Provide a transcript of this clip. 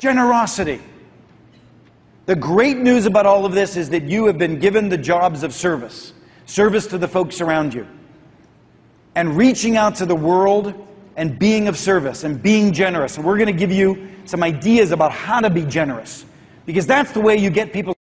Generosity. The great news about all of this is that you have been given the jobs of service. Service to the folks around you. And reaching out to the world and being of service and being generous. And we're going to give you some ideas about how to be generous. Because that's the way you get people